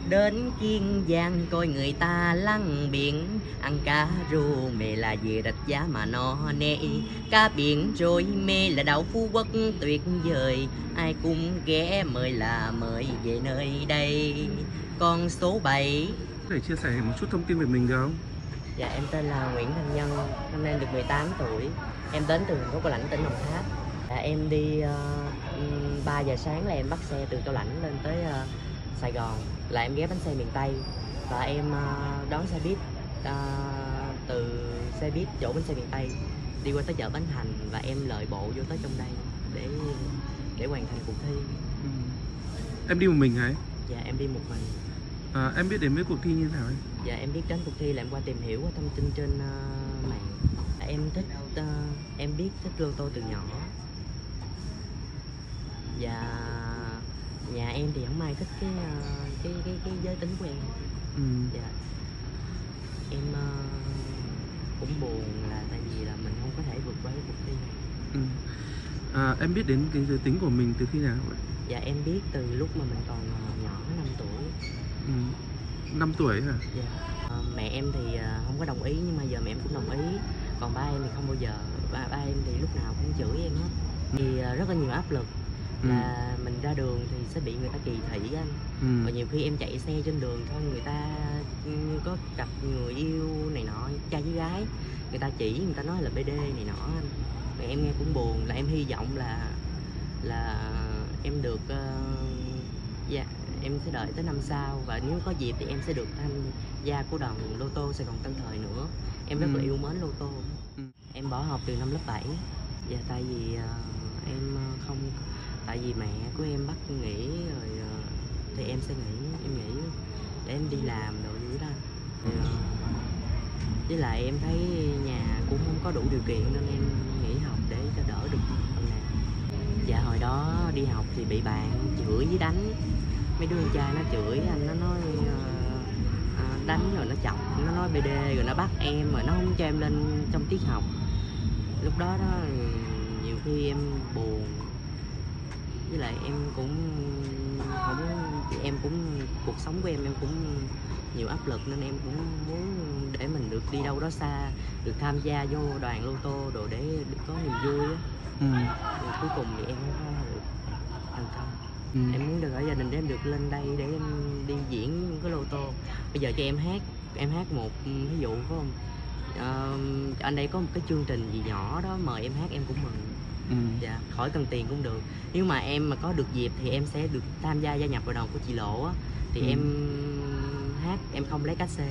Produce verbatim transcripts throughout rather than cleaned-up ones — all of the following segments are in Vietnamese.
Đến Kiên Giang coi người ta lăn biển, ăn cá rô mê là về rạch giá mà no nê. Cá biển trôi mê là đảo Phú Quốc tuyệt vời, ai cũng ghé mời là mời về nơi đây. Con số bảy. Có thể chia sẻ một chút thông tin về mình được không? Dạ em tên là Nguyễn Thành Nhân, năm nay được mười tám tuổi. Em đến từ thành phố Cao Lãnh, tỉnh Đồng Tháp. Dạ, em đi uh, ba giờ sáng là em bắt xe từ Cao Lãnh lên tới uh, Sài Gòn, là em ghé bánh xe miền Tây và em uh, đón xe buýt uh, từ xe buýt chỗ bánh xe miền Tây đi qua tới chợ Bến Thành và em lội bộ vô tới trong đây để để hoàn thành cuộc thi. Ừ. Em đi một mình hả? Dạ em đi một mình. À, em biết đến mấy cuộc thi như thế nào ấy? Dạ em biết đến cuộc thi là em qua tìm hiểu thông tin trên uh, mạng. Em thích uh, em biết thích lô tô từ nhỏ. Và nhà em thì không ai thích cái uh, cái cái cái giới tính của em. Ừ. Dạ. Em uh, cũng buồn là tại vì là mình không có thể vượt qua cái cuộc thi này. Ừ. À, em biết đến cái giới tính của mình từ khi nào vậy? Dạ em biết từ lúc mà mình còn uh, nhỏ năm tuổi. Ừ. năm tuổi hả? Dạ. Uh, mẹ em thì uh, không có đồng ý nhưng mà giờ mẹ em cũng đồng ý. Còn ba em thì không bao giờ. Ba, ba em thì lúc nào cũng chửi em hết. Thì uh, rất là nhiều áp lực. Ừ. Là mình ra đường thì sẽ bị người ta kỳ thị anh. Ừ. Và nhiều khi em chạy xe trên đường thôi người ta có cặp người yêu này nọ, trai với gái, người ta chỉ người ta nói là bê đê này nọ anh. Mà em nghe cũng buồn, là em hy vọng là là em được uh, yeah, em sẽ đợi tới năm sau và nếu có dịp thì em sẽ được tham gia của đoàn lô tô Sài Gòn Tân Thời nữa. Em rất Ừ. là yêu mến lô tô. Ừ. Em bỏ học từ năm lớp bảy. Và tại vì uh, em không tại vì mẹ của em bắt nghỉ rồi uh, thì em sẽ nghỉ em nghỉ để em đi làm rồi vậy đó. Thì, uh, với lại em thấy nhà cũng không có đủ điều kiện nên em nghỉ học để cho đỡ được phần nào. Dạ hồi đó đi học thì bị bạn chửi với đánh, mấy đứa con trai nó chửi anh, nó nói uh, uh, đánh rồi nó chọc, nó nói bê đê rồi nó bắt em rồi nó không cho em lên trong tiết học. Lúc đó đó nhiều khi em buồn, với lại em cũng không em cũng cuộc sống của em em cũng nhiều áp lực nên em cũng muốn để mình được đi đâu đó xa, được tham gia vô đoàn lô tô đồ để được có niềm vui á. Ừ. Rồi cuối cùng thì em không có được thành công. Ừ. Em muốn được ở gia đình để em được lên đây để em đi diễn cái lô tô. Bây giờ cho em hát em hát một ví dụ phải không? Uh, anh đây có một cái chương trình gì nhỏ đó mời em hát em cũng mừng. Ừ. Dạ, khỏi cần tiền cũng được. Nếu mà em mà có được dịp thì em sẽ được tham gia gia nhập vào đoàn của chị Lộ á. Thì ừ. em hát, em không lấy cát xê.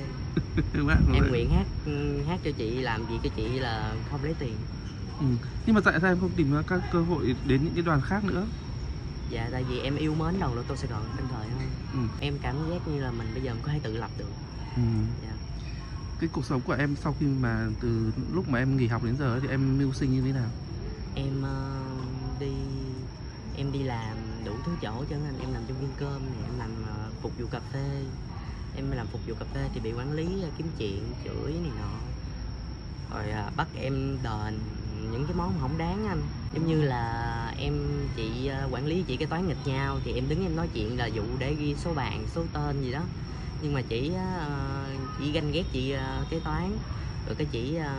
Em nguyện hát hát cho chị, làm gì cho chị là không lấy tiền. Ừ. Nhưng mà tại sao em không tìm ra các cơ hội đến những cái đoàn khác nữa? Dạ, tại vì em yêu mến đoàn lô tô Sài Gòn Tân Thời hơn. Ừ. Em cảm giác như là mình bây giờ mình có thể tự lập được. Ừ. Dạ. Cái cuộc sống của em sau khi mà từ lúc mà em nghỉ học đến giờ thì em mưu sinh như thế nào? Em uh, đi em đi làm đủ thứ chỗ chứ anh. Em làm trong Vincom này, em làm uh, phục vụ cà phê. Em làm phục vụ cà phê thì bị quản lý uh, kiếm chuyện, chửi này nọ. Rồi uh, bắt em đền những cái món không đáng anh. Giống như là em chị uh, quản lý chị cái toán nghịch nhau thì em đứng em nói chuyện là dụ để ghi số bàn, số tên gì đó. Nhưng mà chị uh, chị ganh ghét chị uh, kế toán. Rồi cái chị uh,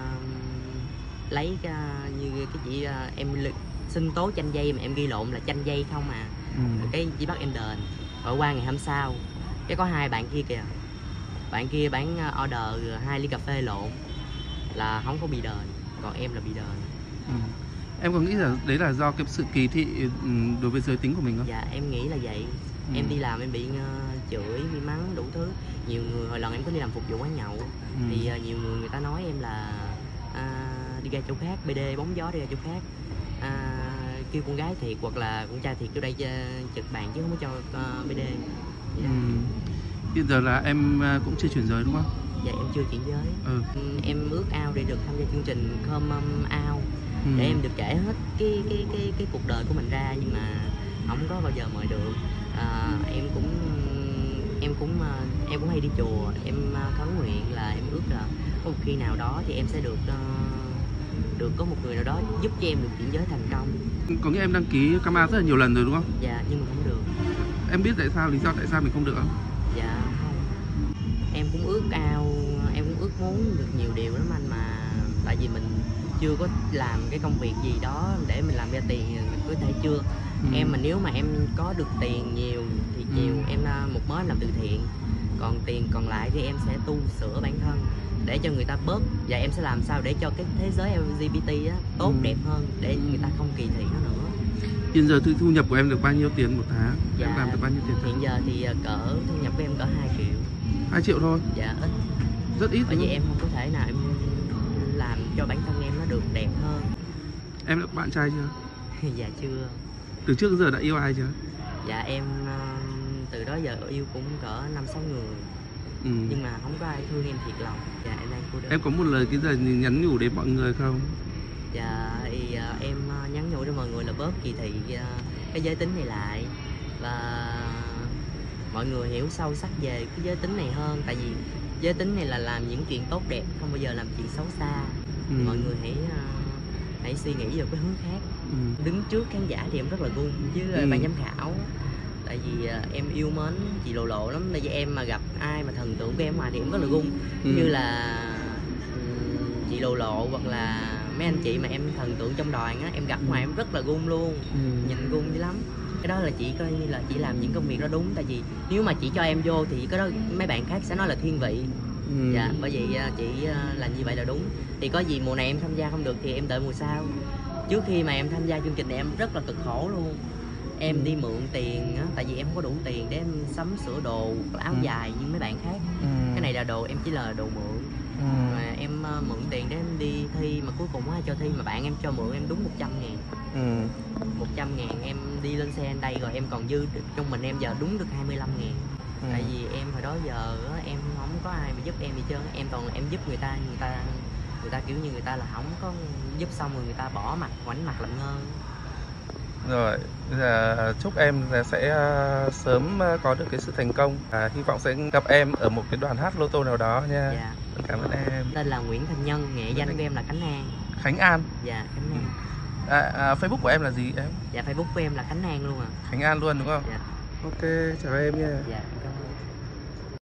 lấy cái, như cái chị uh, em xin tố chanh dây mà em ghi lộn là chanh dây không à. Ừ. Cái chỉ bắt em đền. Rồi qua ngày hôm sau cái có hai bạn kia kìa, bạn kia bán order hai ly cà phê lộn là không có bị đền, còn em là bị đền. Ừ. Em có nghĩ là đấy là do cái sự kỳ thị đối với giới tính của mình không? Dạ em nghĩ là vậy. Ừ. Em đi làm em bị uh, chửi, bị mắng đủ thứ. Nhiều người hồi lần em có đi làm phục vụ quán nhậu. Ừ. Thì uh, nhiều người người ta nói em là uh, đi ra chỗ khác, bê đê bóng gió đi ra chỗ khác, à, kêu con gái thiệt hoặc là con trai thiệt vô đây trực bàn chứ không có cho uh, bê đê. Yeah. Ừ. Bây giờ là em cũng chưa chuyển giới đúng không? Dạ em chưa chuyển giới. Ừ. Em ước ao để được tham gia chương trình Come Out. Ừ. Để em được kể hết cái cái cái cái cuộc đời của mình ra nhưng mà không có bao giờ mời được. À, em cũng em cũng em cũng hay đi chùa, em khấn nguyện là em ước là có một khi nào đó thì em sẽ được uh, được có một người nào đó giúp cho em được chuyển giới thành công. Có nghĩa em đăng ký Come Out rất là nhiều lần rồi đúng không? Dạ nhưng mà không được. Em biết tại sao, lý do tại sao mình không được không? Dạ không, em cũng ước ao, em cũng ước muốn được nhiều điều lắm anh, mà tại vì mình chưa có làm cái công việc gì đó để mình làm ra tiền mình có thể chưa. Ừ. Em mà nếu mà em có được tiền nhiều thì Ừ. nhiều em à, một mớ em làm từ thiện, còn tiền còn lại thì em sẽ tu sửa bản thân để cho người ta bớt, và em sẽ làm sao để cho cái thế giới lờ giê bê tê á, tốt Ừ. đẹp hơn để người ta không kỳ thị nó nữa. Hiện giờ thu thu nhập của em được bao nhiêu tiền một tháng? Dạ, Em làm được bao nhiêu tiền tháng? hiện giờ thì à, cỡ thu nhập của em cỡ hai triệu. hai triệu thôi? Dạ ít, Rất ít bởi đúng vì không? em không có thể nào em làm cho bản thân em nó được đẹp hơn. Em đã có bạn trai chưa? Dạ chưa. Từ trước đến giờ đã yêu ai chưa? Dạ em ờ, từ đó giờ yêu cũng cỡ năm sáu người, Ừ. nhưng mà không có ai thương em thiệt lòng. Dạ em đang cô đơn. Em có một lời cái giờ nhắn nhủ đến mọi người không? Dạ thì ờ, em ờ, nhắn nhủ cho mọi người là bớt kỳ thị ờ, cái giới tính này lại, và mọi người hiểu sâu sắc về cái giới tính này hơn, tại vì giới tính này là làm những chuyện tốt đẹp, không bao giờ làm chuyện xấu xa. Ừ. Mọi người hãy ờ, hãy suy nghĩ vào cái hướng khác. Ừ. Đứng trước khán giả thì em rất là gung với Ừ. ban giám khảo, tại vì à, em yêu mến chị Lộ Lộ lắm. Tại vì em mà gặp ai mà thần tượng của em ngoài thì em rất là gung. Ừ. Như là ừm, chị Lộ Lộ hoặc là mấy anh chị mà em thần tượng trong đoàn á, em gặp ngoài em rất là gung luôn. Ừ. Nhìn gung dữ lắm. Cái đó là chị coi như là chị làm những công việc đó đúng, tại vì nếu mà chị cho em vô thì cái đó mấy bạn khác sẽ nói là thiên vị. Ừ. Dạ, bởi vậy à, chị à, làm như vậy là đúng. Thì có gì mùa này em tham gia không được thì em đợi mùa sau. Trước khi mà em tham gia chương trình này em rất là cực khổ luôn. Em Ừ. đi mượn tiền á, tại vì em không có đủ tiền để em sắm sửa đồ áo Ừ. dài như mấy bạn khác. Ừ. Cái này là đồ em chỉ là đồ mượn. Ừ. Mà em uh, mượn tiền để em đi thi, mà cuối cùng á cho thi mà bạn em cho mượn em đúng một trăm ngàn. Ừ. một trăm ngàn em đi lên xe đây rồi em còn dư được, trong mình em giờ đúng được hai mươi lăm ngàn. Ừ. Tại vì em hồi đó giờ á, em không có ai mà giúp em gì trơn, em toàn là em giúp người ta, người ta người ta kiểu như người ta là không có giúp, xong rồi người ta bỏ mặt ngoảnh mặt làm ngơ. Rồi, bây giờ chúc em là sẽ uh, sớm uh, có được cái sự thành công. À, hy vọng sẽ gặp em ở một cái đoàn hát lô tô nào đó nha. Dạ. Cảm ơn em. Tên là Nguyễn Thành Nhân, nghệ danh của em là Khánh An. Khánh An. Dạ, Khánh An. À, à, Facebook của em là gì em? Dạ, Facebook của em là Khánh An luôn à. Khánh An luôn đúng không? Dạ. Ok, chào em nha. Dạ, cảm ơn.